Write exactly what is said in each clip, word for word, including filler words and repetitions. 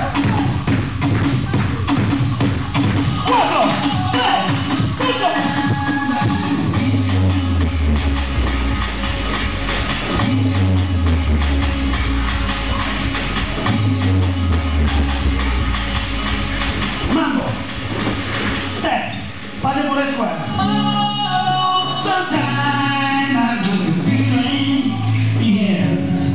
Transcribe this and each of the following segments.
Fate por la escuela. Oh, sometimes I get a feeling, yeah.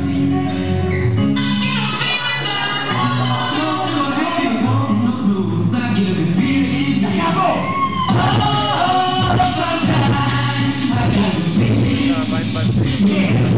No, no, hey, no, no, no, I get a feeling, yeah. Oh, sometimes I get a feeling, yeah.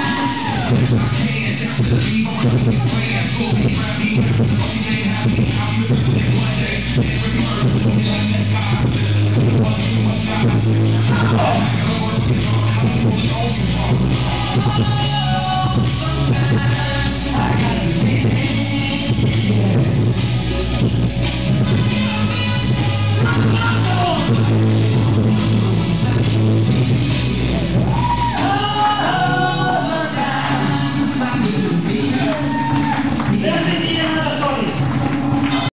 Thank you.